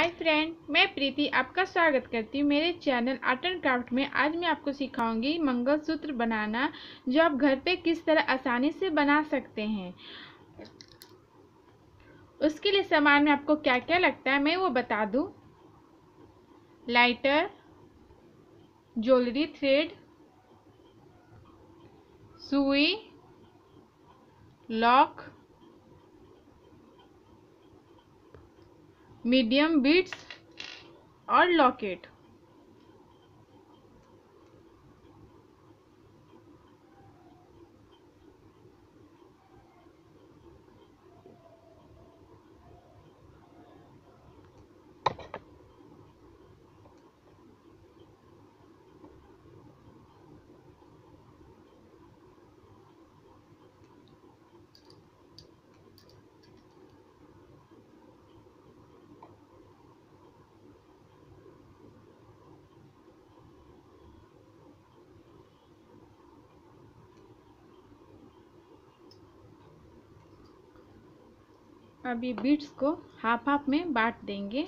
Hi friend, मैं प्रीति आपका स्वागत करती हूँ मेरे चैनल आर्ट एंड क्राफ्ट में। आज मैं आपको सिखाऊंगी मंगलसूत्र बनाना, जो आप घर पे किस तरह आसानी से बना सकते हैं। उसके लिए सामान में आपको क्या क्या लगता है मैं वो बता दूँ। लाइटर, ज्वेलरी थ्रेड, सुई, लॉक, मीडियम बीड्स और लॉकेट। अब ये बीड्स को हाफ हाफ में बांट देंगे।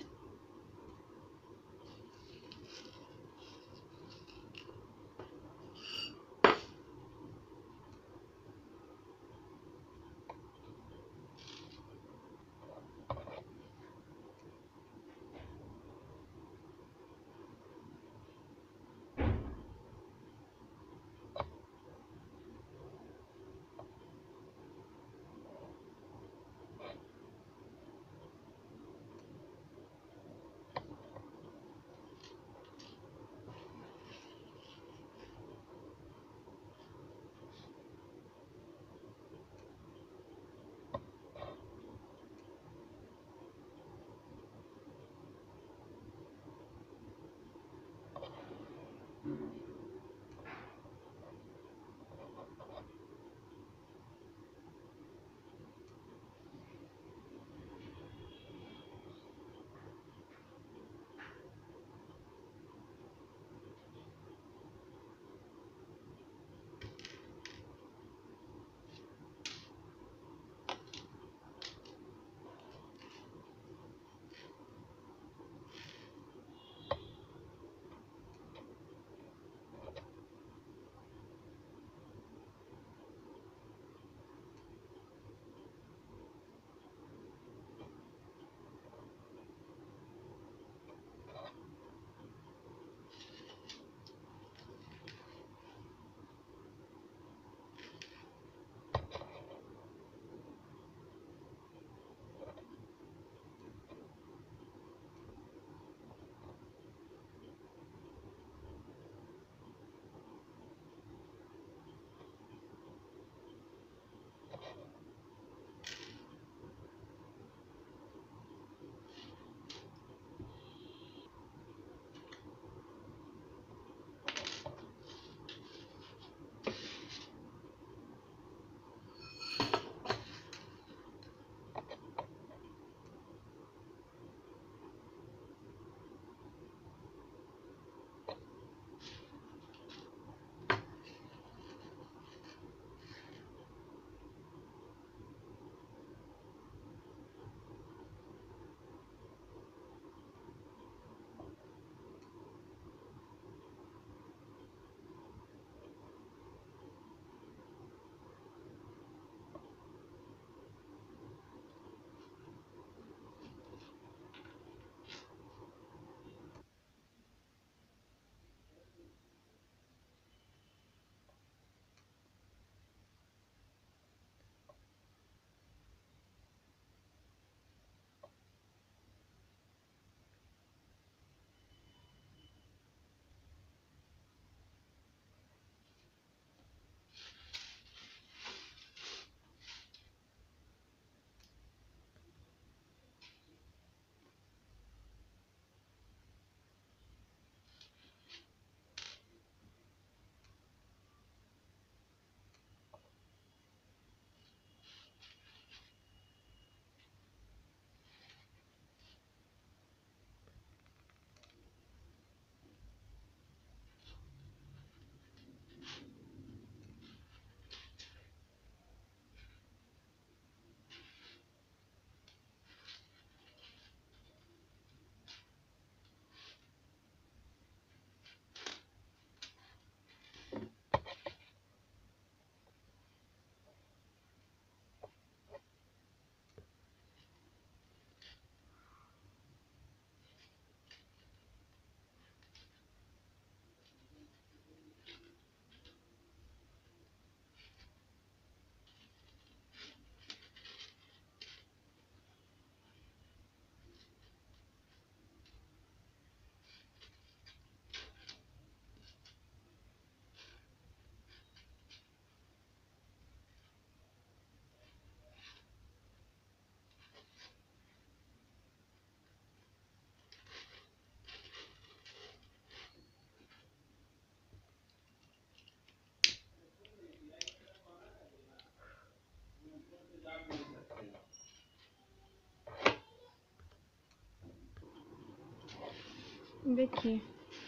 देखिए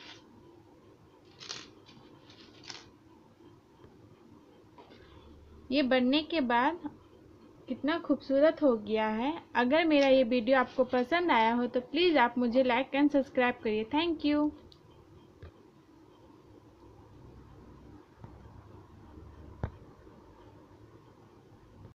ये बनने के बाद कितना खूबसूरत हो गया है। अगर मेरा ये वीडियो आपको पसंद आया हो तो प्लीज़ आप मुझे लाइक एंड सब्सक्राइब करिए। Thank you.